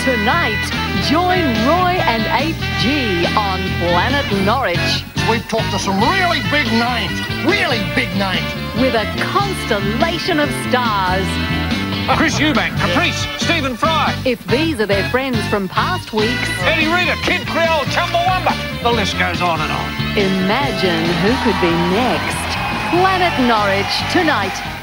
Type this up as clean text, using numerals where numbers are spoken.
Tonight, join Roy and HG on Planet Norwich We've talked to some really big names. with a constellation of stars. Chris Eubank, Caprice, Stephen Fry, If these are their friends from past weeks, Eddie Reader, Kid Creole, Chumbawamba. The list goes on and on. imagine who could be next. Planet Norwich, tonight